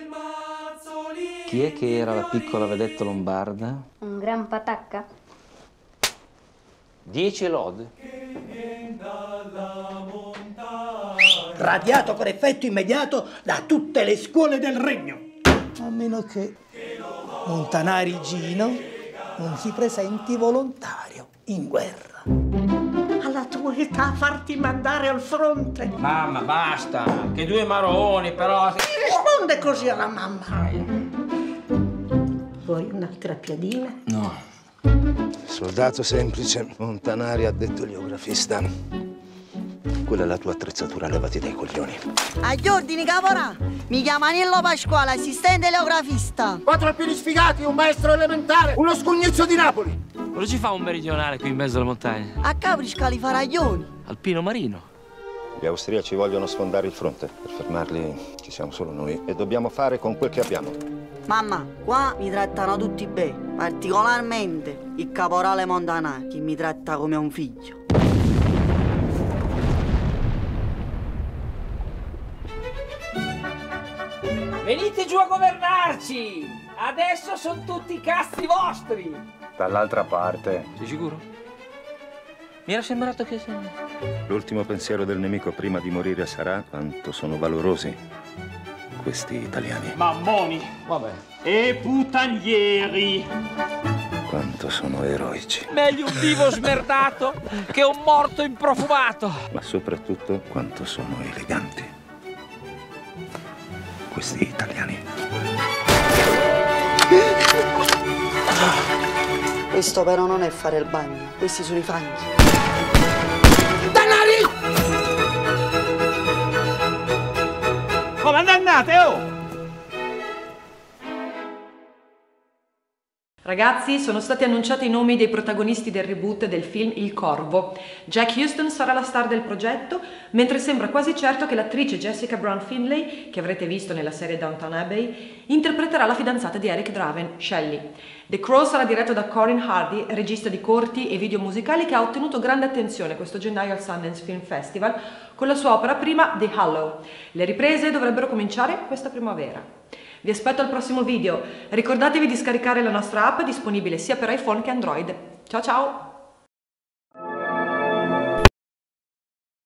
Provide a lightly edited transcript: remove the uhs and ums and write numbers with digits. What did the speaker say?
Chi è che era la piccola vedetta lombarda? Un gran patacca. 10 lode. Radiato con effetto immediato da tutte le scuole del regno. A meno che Montanari Gino non si presenti volontario in guerra. Alla tua età farti mandare al fronte. Mamma, basta! Che due maroni, però... Risponde così alla mamma. Vuoi un'altra piadina? No. Soldato semplice, Montanari ha detto oleografista. Quella è la tua attrezzatura, levati dai coglioni. Agli ordini, caporà! Mi chiamo Anello Pasquale, assistente oleografista. 4 alpini sfigati, un maestro elementare, uno scugnizzo di Napoli. Cosa ci fa un meridionale qui in mezzo alla montagna? A Capri scali faraglioni. Alpino marino. Gli austriaci vogliono sfondare il fronte. Per fermarli ci siamo solo noi e dobbiamo fare con quel che abbiamo. Mamma, qua mi trattano tutti bene, particolarmente il caporale Montanari, che mi tratta come un figlio. Venite giù a governarci! Adesso sono tutti cazzi vostri! Dall'altra parte. Sei sicuro? Mi era sembrato che... L'ultimo pensiero del nemico prima di morire sarà quanto sono valorosi questi italiani. Mammoni. Vabbè. E putanieri. Quanto sono eroici. Meglio un vivo smerdato che un morto improfumato! Ma soprattutto quanto sono eleganti questi italiani. Questo però non è fare il bagno, questi sono i fanghi. Comandante, oh! Ragazzi, sono stati annunciati i nomi dei protagonisti del reboot del film Il Corvo. Jack Huston sarà la star del progetto, mentre sembra quasi certo che l'attrice Jessica Brown Findlay, che avrete visto nella serie Downton Abbey, interpreterà la fidanzata di Eric Draven, Shelley. The Crow sarà diretto da Corin Hardy, regista di corti e video musicali che ha ottenuto grande attenzione questo gennaio al Sundance Film Festival con la sua opera prima The Hollow. Le riprese dovrebbero cominciare questa primavera. Vi aspetto al prossimo video. Ricordatevi di scaricare la nostra app disponibile sia per iPhone che Android. Ciao ciao!